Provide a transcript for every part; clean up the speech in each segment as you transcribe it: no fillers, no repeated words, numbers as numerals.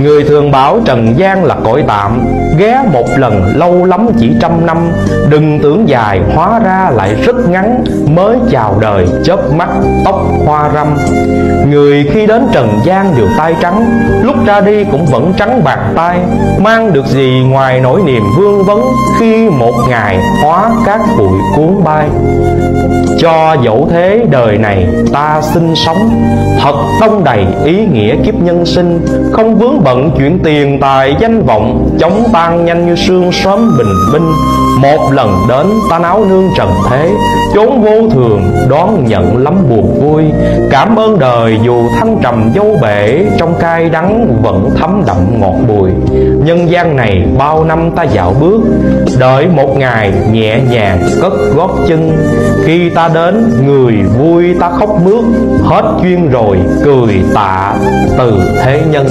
Người thường bảo trần gian là cõi tạm, ghé một lần lâu lắm chỉ 100 năm. Đừng tưởng dài hóa ra lại rất ngắn, mới chào đời chớp mắt tóc hoa râm. Người khi đến trần gian đều tay trắng, lúc ra đi cũng vẫn trắng bạc tay. Mang được gì ngoài nỗi niềm vương vấn, khi một ngày hóa cát bụi cuốn bay. Cho dẫu thế đời này ta sinh sống, thật đông đầy ý nghĩa kiếp nhân sinh. Không vướng bận chuyện tiền tài danh vọng, chóng tan nhanh như sương sớm bình minh. Một lần đến ta náo nương trần thế, chốn vô thường đón nhận lắm buồn vui. Cảm ơn đời dù thăng trầm dâu bể, trong cay đắng vẫn thấm đậm ngọt bùi. Nhân gian này bao năm ta dạo bước, đợi một ngày nhẹ nhàng cất gót chân. Khi ta đến người vui ta khóc mướt, hết duyên rồi cười tạ từ thế nhân.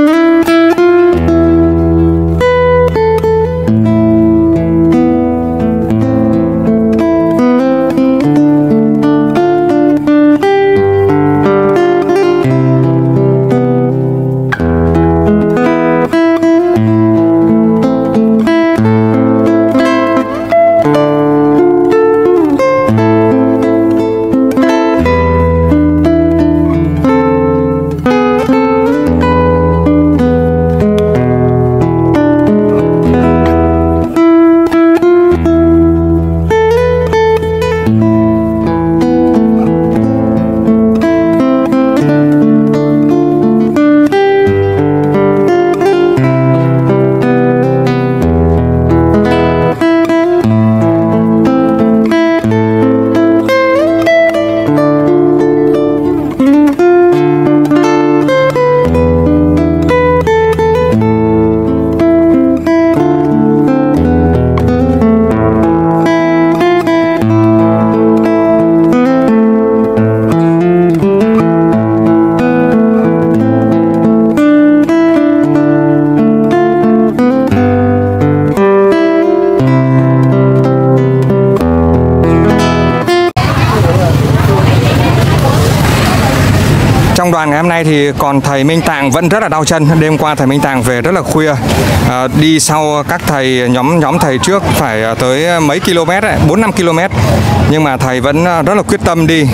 Trong đoàn ngày hôm nay thì còn thầy Minh Tạng vẫn rất là đau chân. Đêm qua thầy Minh Tạng về rất là khuya, đi sau các thầy nhóm thầy trước phải tới mấy km, 4-5 km. Nhưng mà thầy vẫn rất là quyết tâm đi.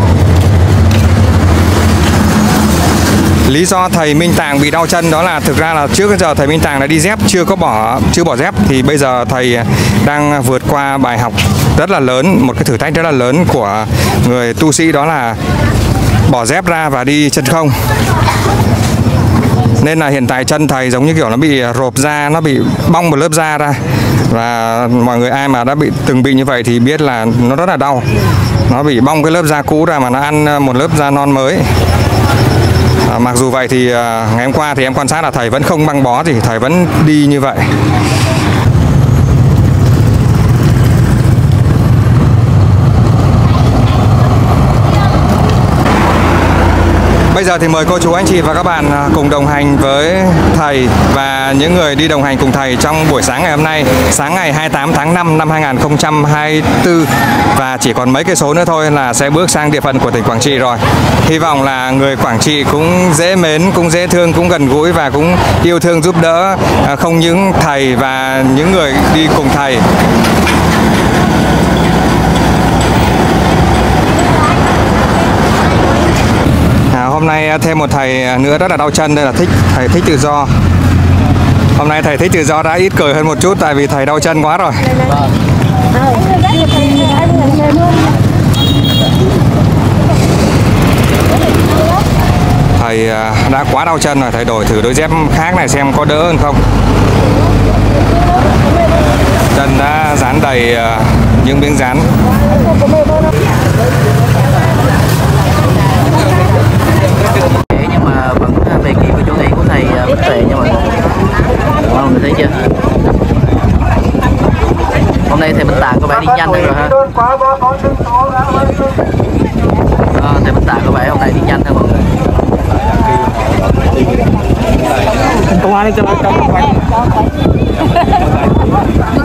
Lý do thầy Minh Tạng bị đau chân đó là thực ra là trước giờ thầy Minh Tạng đã đi dép, chưa bỏ dép, thì bây giờ thầy đang vượt qua bài học rất là lớn, một cái thử thách rất là lớn của người tu sĩ, đó là bỏ dép ra và đi chân không. Nên là hiện tại chân thầy giống như kiểu nó bị rộp da, nó bị bong một lớp da ra. Và mọi người ai mà đã từng bị như vậy thì biết là nó rất là đau. Nó bị bong cái lớp da cũ ra mà nó ăn một lớp da non mới. Mặc dù vậy thì ngày hôm qua thì em quan sát là thầy vẫn không băng bó gì, thầy vẫn đi như vậy. Bây giờ thì mời cô chú anh chị và các bạn cùng đồng hành với thầy và những người đi đồng hành cùng thầy trong buổi sáng ngày hôm nay, sáng ngày 28 tháng 5 năm 2024, và chỉ còn mấy cây số nữa thôi là sẽ bước sang địa phận của tỉnh Quảng Trị rồi. Hy vọng là người Quảng Trị cũng dễ mến, cũng dễ thương, cũng gần gũi và cũng yêu thương giúp đỡ không những thầy và những người đi cùng thầy. Hôm nay thêm một thầy nữa rất là đau chân, đây là thầy Thích Tự Do. Hôm nay thầy Thích Tự Do đã ít cười hơn một chút tại vì thầy đau chân quá rồi. Thầy đã quá đau chân rồi, thầy đổi thử đôi dép khác này xem có đỡ hơn không. Chân đã dán đầy những miếng dán. Nhưng mà vẫn về kịp với chỗ nghỉ của thầy Bích Tuệ nha mọi người. Mình thấy chưa? Hôm nay thầy Minh Tạng có vẻ đi nhanh hơn rồi ha. Thầy Minh Tạng có vẻ hôm nay đi nhanh hơn mọi người. Công an đi cho quanh.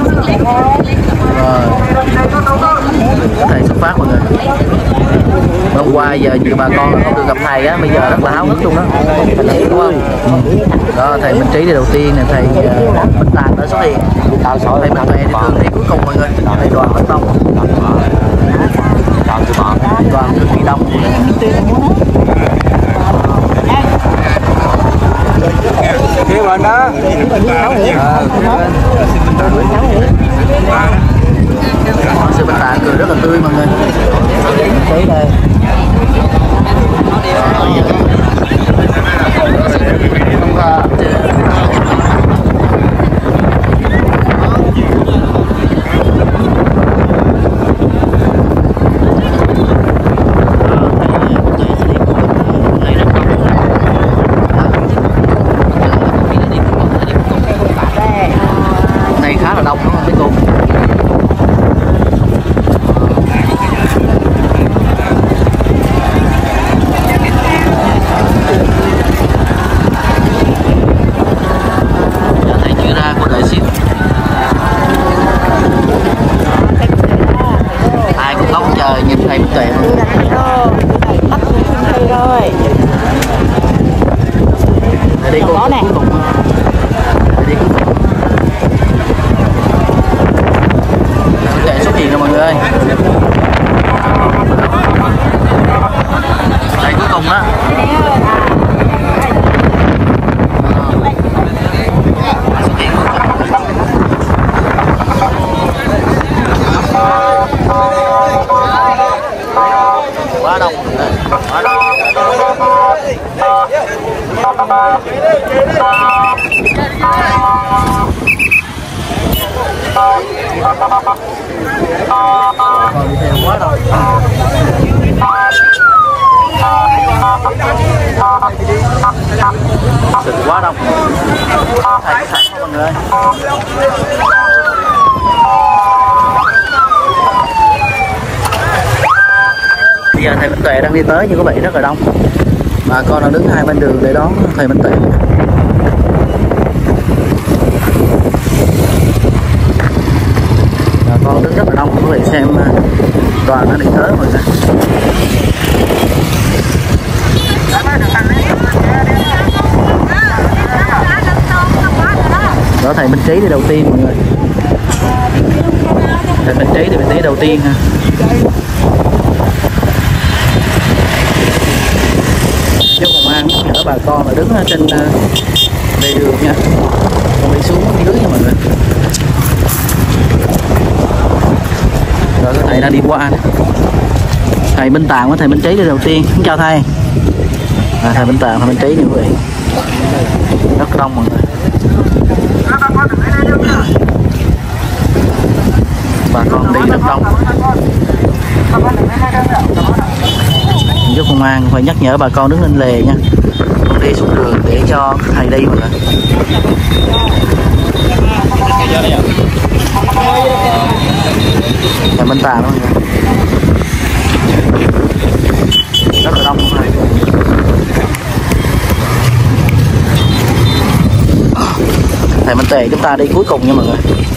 Thầy xuất phát mọi người. Hôm qua giờ nhiều bà con không được gặp thầy á, bây giờ rất là háo hức luôn đó, đúng không? Đó, thầy Minh Trí thì đầu tiên này, thầy Minh Tàng đã xuất hiện, thầy Minh Tuệ thì thường đi cuối cùng mọi người, thầy Đoàn Văn Tông, Đoàn Trương Kỳ Đông. Kia bên đó. Sư Minh Tàng cười rất là tươi mọi người. Đấy đây. Này khá là đông đúng không mấy cô? Thầy chưa ra, cô đợi xíu. Ai cũng ngóng chờ nhìn thầy Minh Tuệ. Thầy đi cô cuối cùng. Thầy đi cuối cùng. Minh Tuệ xuất hiện rồi mọi người ơi. Đây cuối cùng đó. Quá đông, quá đông. Còn đi theo quá đông. Sự quá đông. Thầy sẵn mọi người ơi. Bây giờ thầy Minh Tuệ đang đi tới như có vậy rất là đông. Bà con đang đứng hai bên đường để đón thầy Minh Tuệ. Bà con đứng rất là đông, quý vị xem đoàn đang đi tới mọi người. Đó, thầy Minh Trí thì đầu tiên mọi người. Thầy Minh Trí thì vị trí đầu tiên ha. Chú Công an nhắc nhở bà con là đứng trên lề đường nha, không đi xuống dưới nha mọi người. Rồi cái thầy đang đi qua nè. Thầy Minh Tàng với thầy Minh Trí đi đầu tiên. Xin chào thầy. Thầy Minh Tàng, thầy Minh Trí như vậy. Rất đông mọi người. Bà con đi rất đông. Chú Công an phải nhắc nhở bà con đứng lên lề nha, không đi xuống đường để cho thầy đi mọi người. Thầy Minh Tàng mọi người. Rất là đông mọi người. Thầy Minh Tuệ chúng ta đi cuối cùng nha mọi người.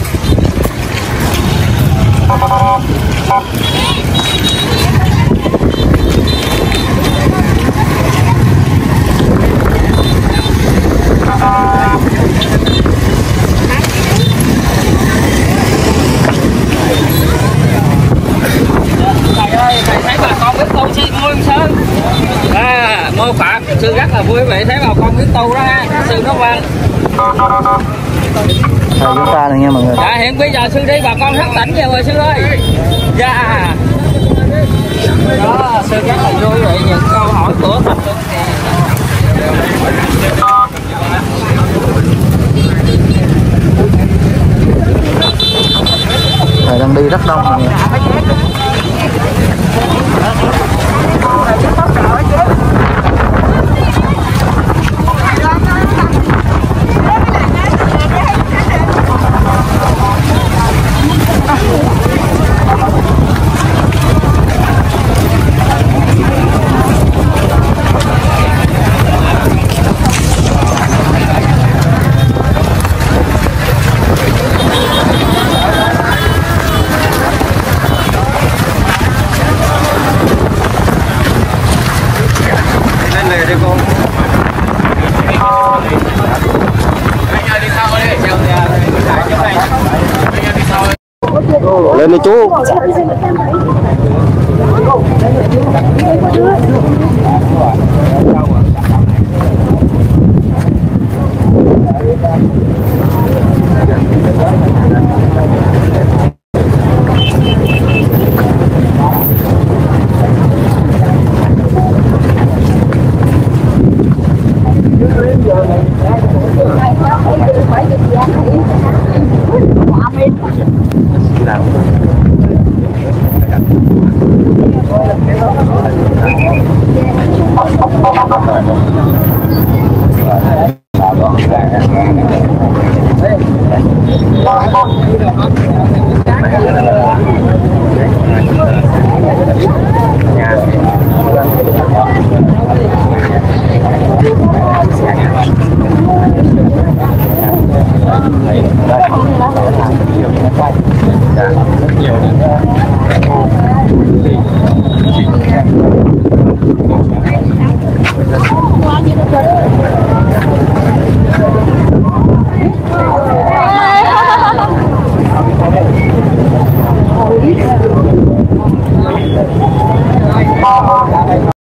Thầy thấy bà con biết tu sư Ngô Sơn mô Phật, sư rất là vui vẻ thấy bà con biết tu đó ha, sư nó văn. Thầy chúng ta này nha mọi người. Dạ hiện bây giờ sư đi bà con hết tỉnh về rồi sư ơi. Dạ. Đó, sư rất là vui vậy những câu hỏi của tập trung. Thầy đang đi rất đông mọi người. Lên đi chú. Nhiều